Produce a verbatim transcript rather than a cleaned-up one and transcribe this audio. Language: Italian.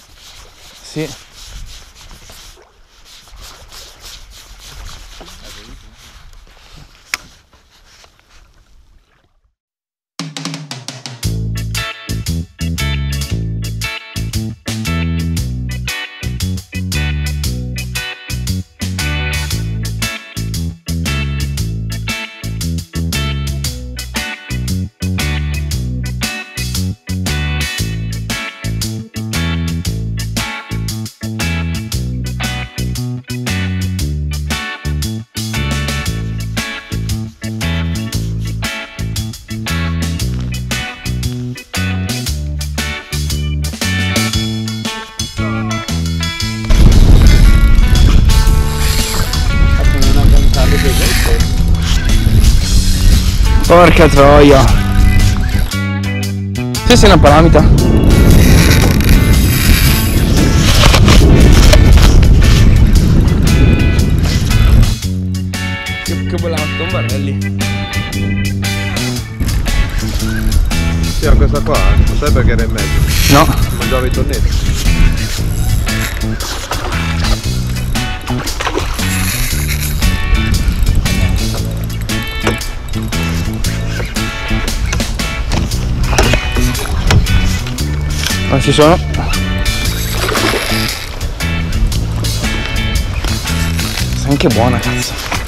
Sì. Porca troia. Se sei una palamita. Che, che volevamo tombarelli. Sì, ma questa qua, non sai perché era in mezzo? No. Mangiava i tonnetti. Non ci sono. Sei anche buona, cazzo.